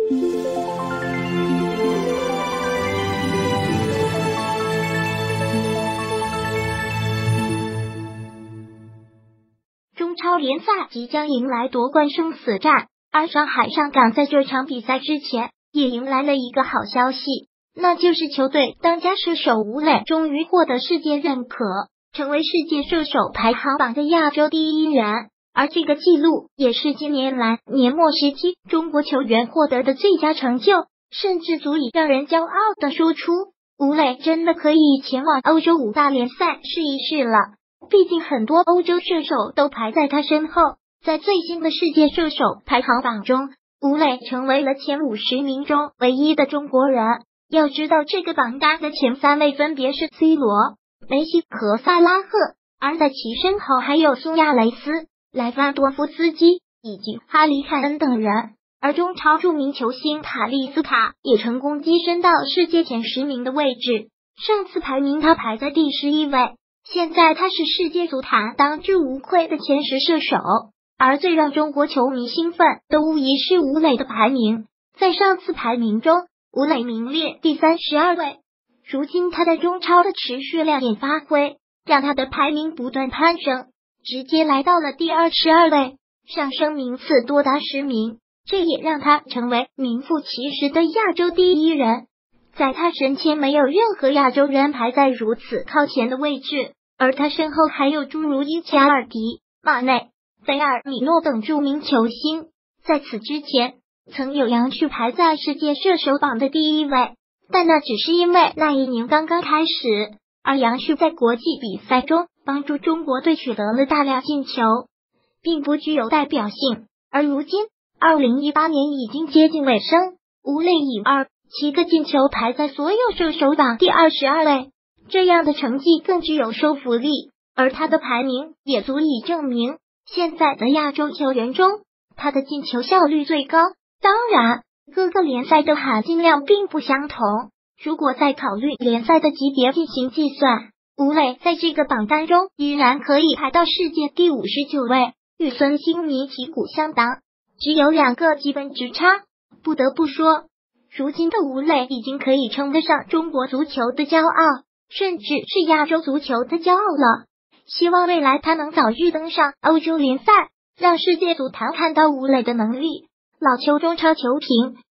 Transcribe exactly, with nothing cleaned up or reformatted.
中超联赛即将迎来夺冠生死战，而上海上港在这场比赛之前也迎来了一个好消息，那就是球队当家射手吴磊终于获得世界认可，成为世界射手排行榜的亚洲第一人，而这个纪录也是近年来年末时期中国球员获得的最佳成就，甚至足以让人骄傲地说出吴磊真的可以前往欧洲五大联赛试一试了。毕竟很多欧洲射手都排在他身后，在最新的世界射手排行榜中，吴磊成为了前五十名中唯一的中国人。要知道这个榜单的前三位分别是 C 罗、梅西和萨拉赫，而在其身后还有苏亚雷斯、莱万多夫斯基以及哈里凯恩等人。而中超著名球星塔利斯卡也成功跻身到世界前十名的位置，上次排名他排在第十一位，现在他是世界足坛当之无愧的前十射手。而最让中国球迷兴奋的无疑是吴磊的排名，在上次排名中吴磊名列第三十二位，如今他在中超的持续亮眼发挥，让他的排名不断攀升，直接来到了第二十二位，上升名次多达十名，这也让他成为名副其实的亚洲第一人。在他身前没有任何亚洲人排在如此靠前的位置，而他身后还有诸如伊切尔迪、马内、菲尔米诺等著名球星。在此之前曾有杨旭排在世界射手榜的第一位，但那只是因为那一年刚刚开始，而杨旭在国际比赛中帮助中国队取得了大量进球，并不具有代表性。而如今二零一八年已经接近尾声，吴磊以二七个进球排在所有射手榜第二十二位，这样的成绩更具有说服力，而他的排名也足以证明现在的亚洲球员中他的进球效率最高。当然各个联赛的含金量并不相同，如果再考虑联赛的级别进行计算，吴磊在这个榜单中依然可以排到世界第五十九位，与孙兴民旗鼓相当，只有两个基本之差。不得不说，如今的吴磊已经可以称得上中国足球的骄傲，甚至是亚洲足球的骄傲了。希望未来他能早日登上欧洲联赛，让世界足坛看到吴磊的能力。老球中超球评